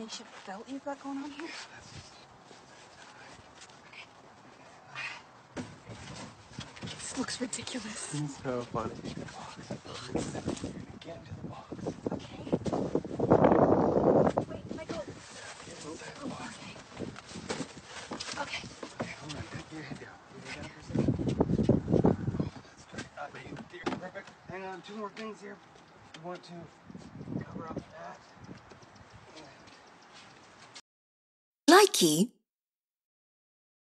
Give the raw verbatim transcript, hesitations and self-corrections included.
combination belt you've got going on here? This looks ridiculous. It's so funny. Box. Box. Get into the box. Okay. Wait, Michael. Get inside the box. Okay. Okay. Okay, hold on. Put your head down. Put your head down for a second. Oh, that's great. Uh, wait, perfect. Hang on. Two more things here. We want to cover up that. Likee